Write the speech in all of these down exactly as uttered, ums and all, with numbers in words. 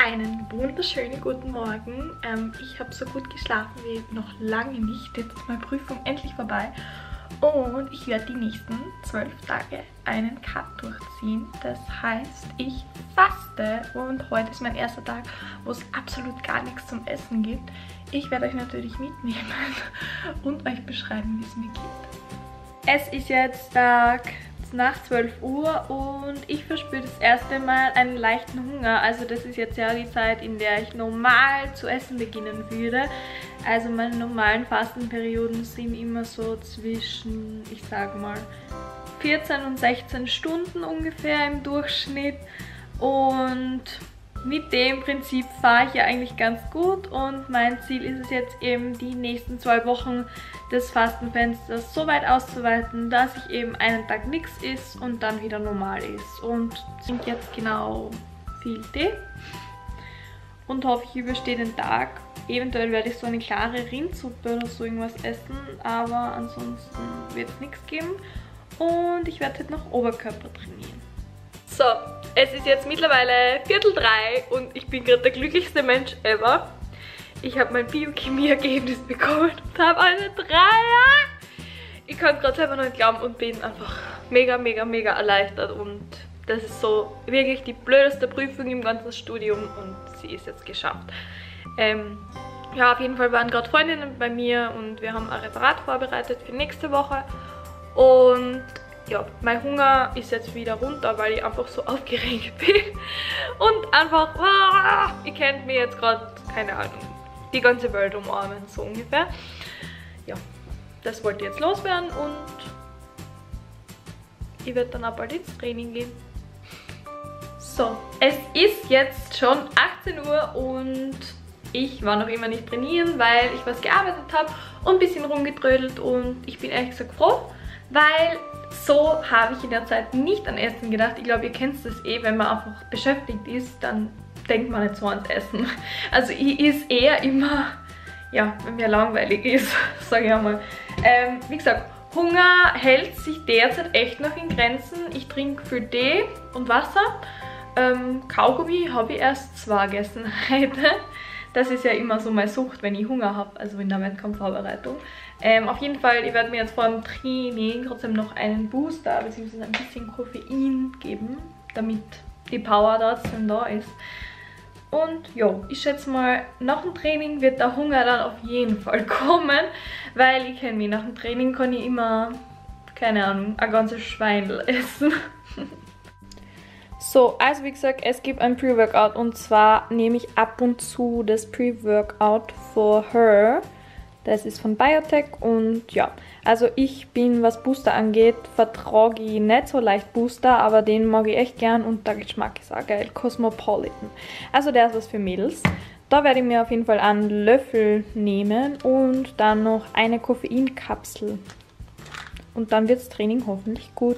Einen wunderschönen guten Morgen. Ähm, ich habe so gut geschlafen wie noch lange nicht. Jetzt ist meine Prüfung endlich vorbei. Und ich werde die nächsten zwölf Tage einen Cut durchziehen. Das heißt, ich faste und heute ist mein erster Tag, wo es absolut gar nichts zum Essen gibt. Ich werde euch natürlich mitnehmen und euch beschreiben, wie es mir geht. Es ist jetzt Tag nach zwölf Uhr und ich verspüre das erste Mal einen leichten Hunger. Also das ist jetzt ja die Zeit, in der ich normal zu essen beginnen würde. Also meine normalen Fastenperioden sind immer so zwischen, ich sag mal, vierzehn und sechzehn Stunden ungefähr im Durchschnitt. Und mit dem Prinzip fahre ich ja eigentlich ganz gut und mein Ziel ist es jetzt eben, die nächsten zwei Wochen des Fastenfensters so weit auszuweiten, dass ich eben einen Tag nichts isst und dann wieder normal ist. Und ich trinke jetzt genau viel Tee und hoffe, ich überstehe den Tag. Eventuell werde ich so eine klare Rindsuppe oder so irgendwas essen, aber ansonsten wird es nichts geben. Und ich werde heute noch Oberkörper trainieren. So, es ist jetzt mittlerweile Viertel drei und ich bin gerade der glücklichste Mensch ever. Ich habe mein Biochemie-Ergebnis bekommen und habe eine Dreier. Ich kann gerade selber noch nicht glauben und bin einfach mega, mega, mega erleichtert. Und das ist so wirklich die blödeste Prüfung im ganzen Studium und sie ist jetzt geschafft. Ähm, ja, auf jeden Fall waren gerade Freundinnen bei mir und wir haben ein Referat vorbereitet für nächste Woche. Und ja, mein Hunger ist jetzt wieder runter, weil ich einfach so aufgeregt bin. Und einfach, ah, ihr kennt mir jetzt gerade, keine Ahnung, die ganze Welt umarmen, so ungefähr. Ja, das wollte ich jetzt loswerden und ich werde dann auch bald ins Training gehen. So, es ist jetzt schon achtzehn Uhr und ich war noch immer nicht trainieren, weil ich was gearbeitet habe und ein bisschen rumgetrödelt und ich bin ehrlich gesagt froh, weil so habe ich in der Zeit nicht an Essen gedacht. Ich glaube, ihr kennt das eh, wenn man einfach beschäftigt ist, dann denkt man nicht so ans Essen. Also ich esse eher immer, ja, wenn mir langweilig ist, sage ich einmal. Ähm, wie gesagt, Hunger hält sich derzeit echt noch in Grenzen. Ich trinke viel Tee und Wasser. Ähm, Kaugummi habe ich erst zwei gegessen heute. Das ist ja immer so meine Sucht, wenn ich Hunger habe, also in der Wettkampfvorbereitung. Ähm, auf jeden Fall, ich werde mir jetzt vor dem Training trotzdem noch einen Booster bzw. ein bisschen Koffein geben, damit die Power trotzdem da ist. Und ja, ich schätze mal, nach dem Training wird der Hunger dann auf jeden Fall kommen, weil ich kenne mich, nach dem Training kann ich immer, keine Ahnung, ein ganzes Schweindel essen. So, also wie gesagt, es gibt ein Pre-Workout und zwar nehme ich ab und zu das Pre-Workout for Her. Das ist von Biotech und ja, also ich bin, was Booster angeht, vertrage ich nicht so leicht Booster, aber den mag ich echt gern und der Geschmack ist auch geil, Cosmopolitan. Also der ist was für Mädels. Da werde ich mir auf jeden Fall einen Löffel nehmen und dann noch eine Koffeinkapsel. Und dann wird das Training hoffentlich gut.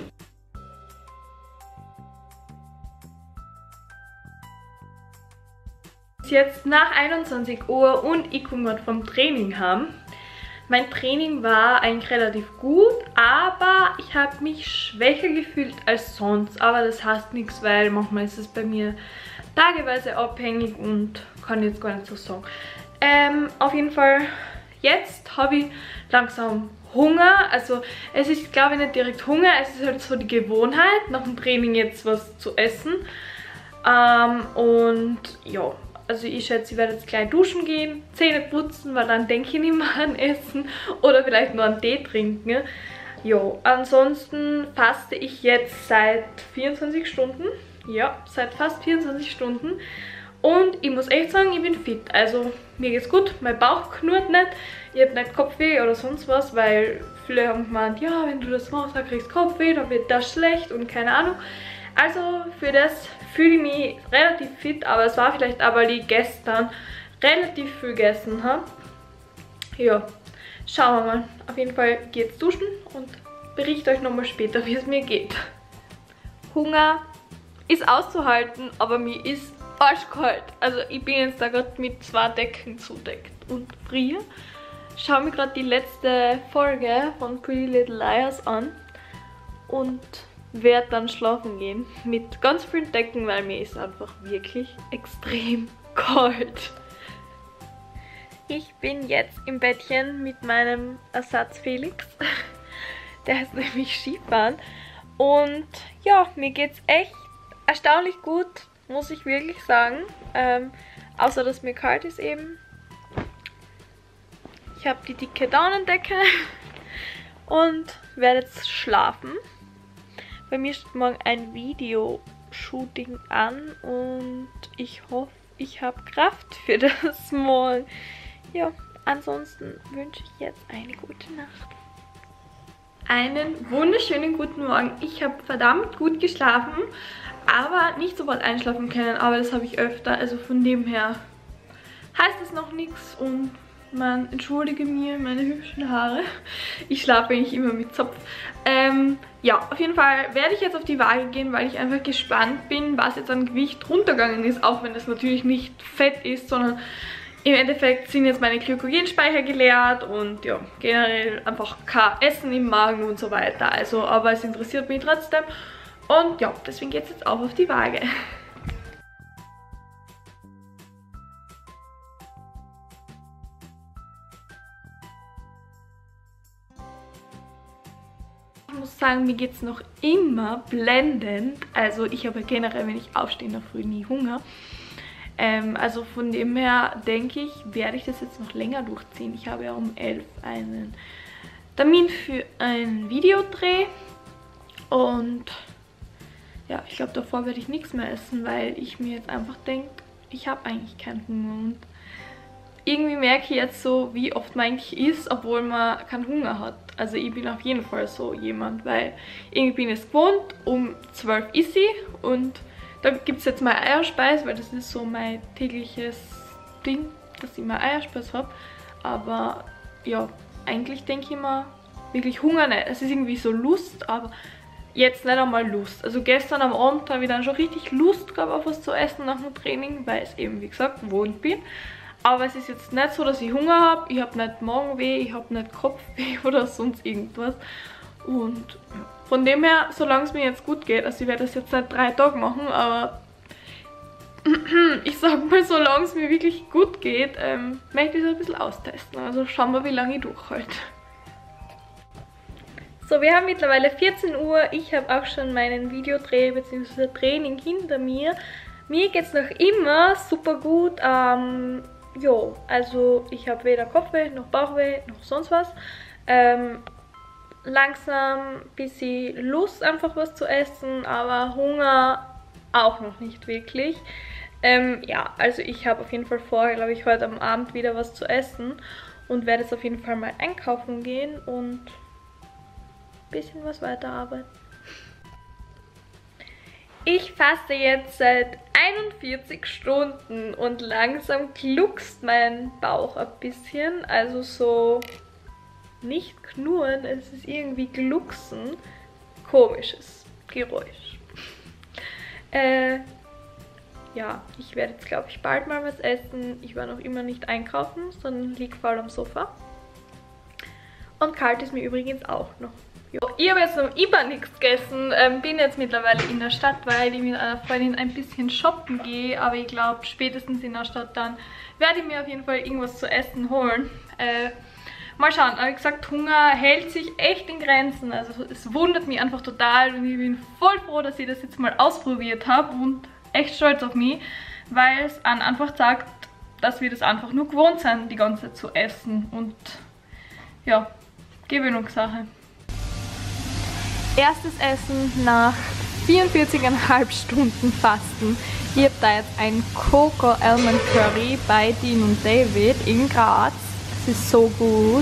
Es ist jetzt nach einundzwanzig Uhr und ich komme gerade vom Training heim. Mein Training war eigentlich relativ gut, aber ich habe mich schwächer gefühlt als sonst. Aber das heißt nichts, weil manchmal ist es bei mir tageweise abhängig und kann ich jetzt gar nicht so sagen. Ähm, auf jeden Fall, jetzt habe ich langsam Hunger. Also es ist, glaube ich, nicht direkt Hunger, es ist halt so die Gewohnheit, nach dem Training jetzt was zu essen. Ähm, und ja. Also ich schätze, ich werde jetzt gleich duschen gehen, Zähne putzen, weil dann denke ich nicht mehr an Essen oder vielleicht nur an Tee trinken. Ja, ansonsten faste ich jetzt seit vierundzwanzig Stunden. Ja, seit fast vierundzwanzig Stunden. Und ich muss echt sagen, ich bin fit. Also mir geht's gut, mein Bauch knurrt nicht. Ich habe nicht Kopfweh oder sonst was, weil viele haben gemeint, ja, wenn du das machst, dann kriegst du Kopfweh, dann wird das schlecht und keine Ahnung. Also für das fühle ich mich relativ fit, aber es war vielleicht auch, weil ich gestern relativ viel gegessen habe. Ja, schauen wir mal. Auf jeden Fall gehe jetzt duschen und berichte euch nochmal später, wie es mir geht. Hunger ist auszuhalten, aber mir ist arschkalt. Also ich bin jetzt da gerade mit zwei Decken zudeckt und friere. Schaue mir gerade die letzte Folge von Pretty Little Liars an und werde dann schlafen gehen mit ganz vielen Decken, weil mir ist einfach wirklich extrem kalt. Ich bin jetzt im Bettchen mit meinem Ersatz Felix. Der ist nämlich Skifahren. Und ja, mir geht's echt erstaunlich gut, muss ich wirklich sagen. Ähm, außer dass mir kalt ist eben. Ich habe die dicke Daunendecke und werde jetzt schlafen. Bei mir steht morgen ein Videoshooting an und ich hoffe, ich habe Kraft für das morgen. Ja, ansonsten wünsche ich jetzt eine gute Nacht. Einen wunderschönen guten Morgen. Ich habe verdammt gut geschlafen, aber nicht sofort einschlafen können, aber das habe ich öfter. Also von dem her heißt es noch nichts und man entschuldige mir meine hübschen Haare. Ich schlafe eigentlich immer mit Zopf. Ähm, ja, auf jeden Fall werde ich jetzt auf die Waage gehen, weil ich einfach gespannt bin, was jetzt an Gewicht runtergegangen ist, auch wenn das natürlich nicht Fett ist, sondern im Endeffekt sind jetzt meine Glykogenspeicher geleert und ja, generell einfach kein Essen im Magen und so weiter. Also, aber es interessiert mich trotzdem. Und ja, deswegen geht es jetzt auch auf die Waage. Ich muss sagen, mir geht es noch immer blendend. Also ich habe generell, wenn ich aufstehe, in der Früh nie Hunger. Ähm, also von dem her denke ich, werde ich das jetzt noch länger durchziehen. Ich habe ja um elf einen Termin für einen Videodreh. Und ja, ich glaube, davor werde ich nichts mehr essen, weil ich mir jetzt einfach denke, ich habe eigentlich keinen Hunger. Und irgendwie merke ich jetzt so, wie oft man eigentlich isst, obwohl man keinen Hunger hat. Also ich bin auf jeden Fall so jemand, weil irgendwie bin ich es gewohnt, um zwölf esse ich und da gibt es jetzt mal Eierspeis, weil das ist so mein tägliches Ding, dass ich mal Eierspeis habe. Aber ja, eigentlich denke ich immer, wirklich Hunger nicht. Es ist irgendwie so Lust, aber jetzt nicht einmal Lust. Also gestern am Abend habe ich dann schon richtig Lust gehabt auf was zu essen nach dem Training, weil ich eben, wie gesagt, gewohnt bin. Aber es ist jetzt nicht so, dass ich Hunger habe. Ich habe nicht Magenweh, ich habe nicht Kopfweh oder sonst irgendwas. Und von dem her, solange es mir jetzt gut geht, also ich werde das jetzt seit drei Tagen machen, aber ich sag mal, solange es mir wirklich gut geht, ähm, möchte ich es ein bisschen austesten. Also schauen wir, wie lange ich durchhalte. So, wir haben mittlerweile vierzehn Uhr. Ich habe auch schon meinen Videodreh bzw. Training hinter mir. Mir geht es noch immer super gut. Ähm, jo, also ich habe weder Kopfweh noch Bauchweh noch sonst was. Ähm, langsam ein bisschen Lust einfach was zu essen, aber Hunger auch noch nicht wirklich. Ähm, ja, also ich habe auf jeden Fall vor, glaube ich, heute am Abend wieder was zu essen und werde jetzt auf jeden Fall mal einkaufen gehen und ein bisschen was weiterarbeiten. Ich faste jetzt seit einundvierzig Stunden und langsam gluckst mein Bauch ein bisschen, also so nicht knurren, es ist irgendwie glucksen. Komisches Geräusch. äh, ja, ich werde jetzt, glaube ich, bald mal was essen. Ich war noch immer nicht einkaufen, sondern liege voll am Sofa. Und kalt ist mir übrigens auch noch. Jo. Ich habe jetzt noch immer nichts gegessen, ähm, bin jetzt mittlerweile in der Stadt, weil ich mit einer Freundin ein bisschen shoppen gehe. Aber ich glaube, spätestens in der Stadt dann werde ich mir auf jeden Fall irgendwas zu essen holen. Äh, Mal schauen, aber wie gesagt, Hunger hält sich echt in Grenzen. Also es wundert mich einfach total und ich bin voll froh, dass ich das jetzt mal ausprobiert habe und echt stolz auf mich, weil es einfach sagt, dass wir das einfach nur gewohnt sind, die ganze Zeit zu essen und ja, Gewöhnungssache. Erstes Essen nach vierundvierzig Komma fünf Stunden Fasten. Ich habe da jetzt ein Coco Almond Curry bei Dean und David in Graz. Das ist so gut.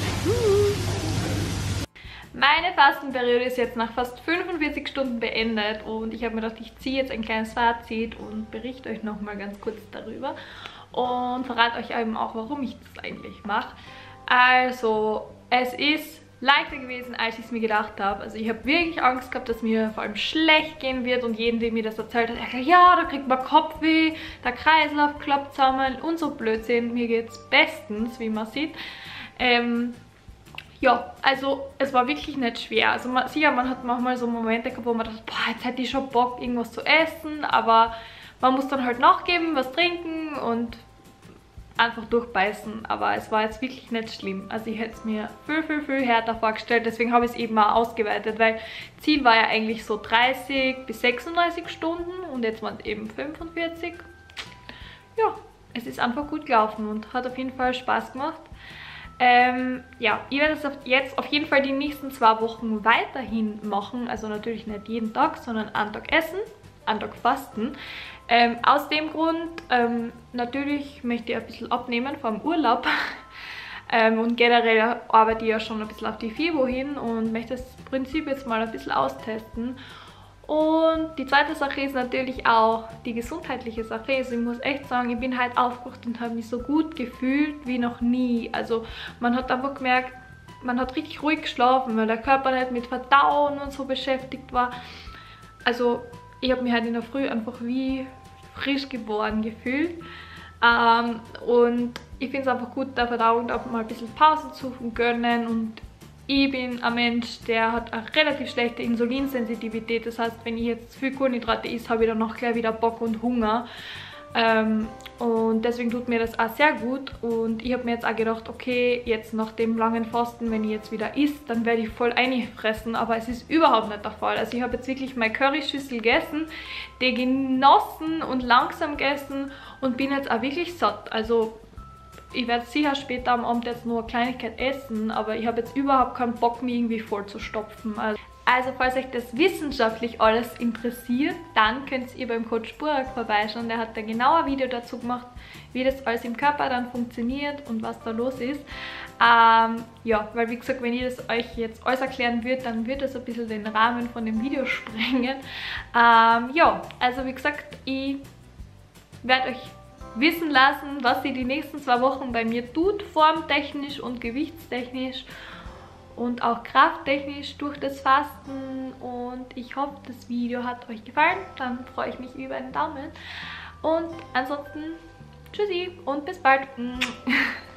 Meine Fastenperiode ist jetzt nach fast fünfundvierzig Stunden beendet und ich habe mir gedacht, ich ziehe jetzt ein kleines Fazit und berichte euch nochmal ganz kurz darüber und verrate euch eben auch, warum ich das eigentlich mache. Also, es ist leichter gewesen, als ich es mir gedacht habe. Also ich habe wirklich Angst gehabt, dass mir vor allem schlecht gehen wird und jeden, der mir das erzählt hat, er sagt, ja, da kriegt man Kopfweh, der Kreislauf klappt zusammen und so Blödsinn. Mir geht es bestens, wie man sieht. Ähm, Ja, also es war wirklich nicht schwer. Also man, sicher, man hat manchmal so Momente gehabt, wo man dachte, boah, jetzt hätte ich schon Bock, irgendwas zu essen, aber man muss dann halt nachgeben, was trinken und einfach durchbeißen. Aber es war jetzt wirklich nicht schlimm. Also ich hätte es mir viel, viel, viel härter vorgestellt. Deswegen habe ich es eben auch ausgeweitet, weil Ziel war ja eigentlich so dreißig bis sechsunddreißig Stunden und jetzt waren es eben fünfundvierzig. Ja, es ist einfach gut gelaufen und hat auf jeden Fall Spaß gemacht. Ähm, ja, ich werde es jetzt auf jeden Fall die nächsten zwei Wochen weiterhin machen. Also natürlich nicht jeden Tag, sondern einen Tag essen, einen Tag fasten. Ähm, aus dem Grund, ähm, natürlich möchte ich ein bisschen abnehmen vom Urlaub. ähm, und generell arbeite ich ja schon ein bisschen auf die FIBO hin und möchte das Prinzip jetzt mal ein bisschen austesten. Und die zweite Sache ist natürlich auch die gesundheitliche Sache. Also ich muss echt sagen, ich bin halt aufgewacht und habe mich so gut gefühlt wie noch nie. Also man hat einfach gemerkt, man hat richtig ruhig geschlafen, weil der Körper nicht mit Verdauen und so beschäftigt war. Also ich habe mich halt in der Früh einfach wie frisch geboren gefühlt. Ähm, und ich finde es einfach gut, der Verdauung da mal ein bisschen Pause zu gönnen. Und ich bin ein Mensch, der hat eine relativ schlechte Insulinsensitivität. Das heißt, wenn ich jetzt viel Kohlenhydrate esse, habe ich dann noch gleich wieder Bock und Hunger. Ähm, und deswegen tut mir das auch sehr gut. Und ich habe mir jetzt auch gedacht, okay, jetzt nach dem langen Fasten, wenn ich jetzt wieder esse, dann werde ich voll einfressen. Aber es ist überhaupt nicht der Fall. Also ich habe jetzt wirklich meine Curryschüssel gegessen, die genossen und langsam gegessen und bin jetzt auch wirklich satt. Also ich werde sicher später am Abend jetzt nur eine Kleinigkeit essen, aber ich habe jetzt überhaupt keinen Bock, mich irgendwie voll zu stopfen. Also Also falls euch das wissenschaftlich alles interessiert, dann könnt ihr beim Coach Burak vorbeischauen. Der hat da genau ein Video dazu gemacht, wie das alles im Körper dann funktioniert und was da los ist. Ähm, ja, weil wie gesagt, wenn ich das euch jetzt alles erklären würde, dann wird das ein bisschen den Rahmen von dem Video sprengen. Ähm, ja, also wie gesagt, ich werde euch wissen lassen, was sie die nächsten zwei Wochen bei mir tut, formtechnisch und gewichtstechnisch. Und auch krafttechnisch durch das Fasten. Und ich hoffe, das Video hat euch gefallen. Dann freue ich mich über einen Daumen. Und ansonsten tschüssi und bis bald.